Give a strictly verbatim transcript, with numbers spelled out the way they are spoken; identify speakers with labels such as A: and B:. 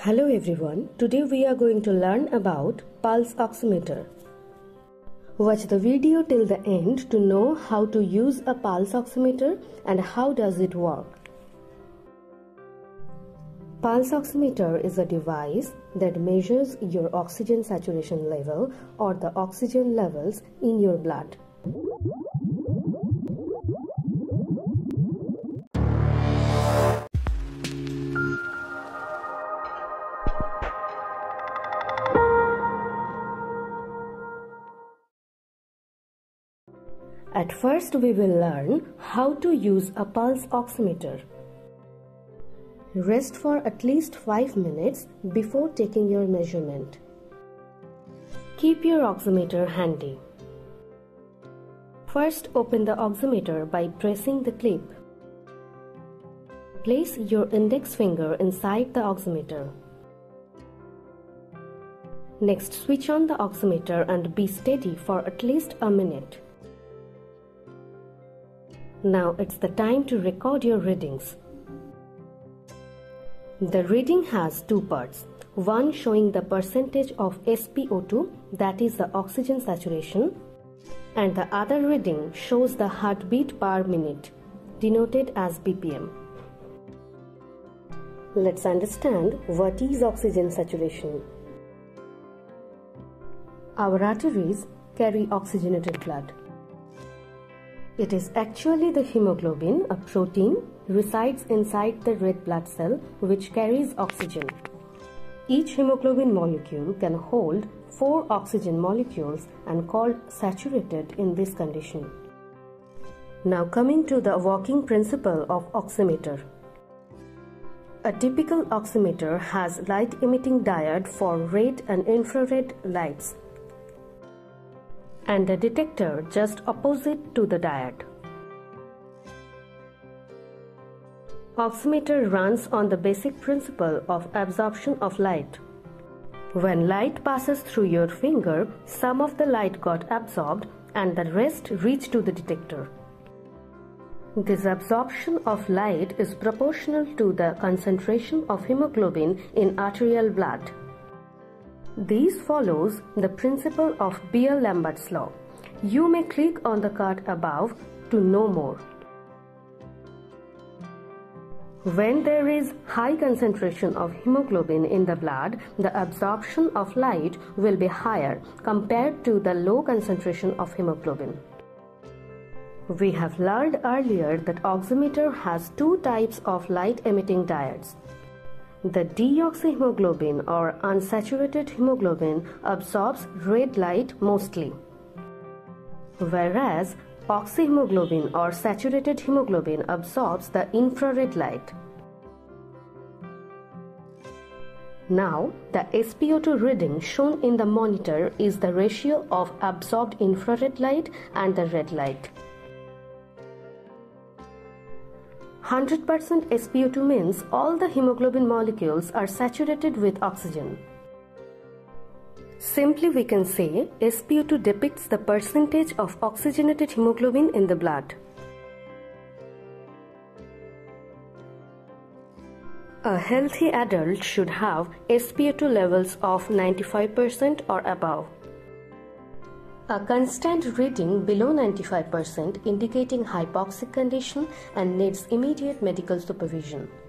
A: Hello everyone, today we are going to learn about pulse oximeter. Watch the video till the end to know how to use a pulse oximeter and how does it work. Pulse oximeter is a device that measures your oxygen saturation level or the oxygen levels in your blood. At first, we will learn how to use a pulse oximeter. Rest for at least five minutes before taking your measurement. Keep your oximeter handy. First, open the oximeter by pressing the clip. Place your index finger inside the oximeter. Next, switch on the oximeter and be steady for at least a minute. Now it's the time to record your readings. The reading has two parts, one showing the percentage of S p O two, that is the oxygen saturation, and the other reading shows the heartbeat per minute, denoted as B P M. Let's understand what is oxygen saturation. Our arteries carry oxygenated blood. It is actually the hemoglobin, a protein, resides inside the red blood cell which carries oxygen. Each hemoglobin molecule can hold four oxygen molecules and called saturated in this condition. Now coming to the working principle of oximeter. A typical oximeter has light emitting diode for red and infrared lights, and a detector just opposite to the diode. Oximeter runs on the basic principle of absorption of light. When light passes through your finger, some of the light got absorbed and the rest reached to the detector. This absorption of light is proportional to the concentration of hemoglobin in arterial blood. This follows the principle of Beer-Lambert's law. You may click on the card above to know more. When there is high concentration of hemoglobin in the blood, the absorption of light will be higher compared to the low concentration of hemoglobin. We have learned earlier that oximeter has two types of light-emitting diodes. The deoxyhemoglobin or unsaturated hemoglobin absorbs red light mostly, whereas oxyhemoglobin or saturated hemoglobin absorbs the infrared light. Now, the S p O two reading shown in the monitor is the ratio of absorbed infrared light and the red light. one hundred percent S p O two means all the hemoglobin molecules are saturated with oxygen. Simply we can say S p O two depicts the percentage of oxygenated hemoglobin in the blood. A healthy adult should have S p O two levels of ninety-five percent or above. A constant reading below ninety-five percent indicating hypoxic condition and needs immediate medical supervision.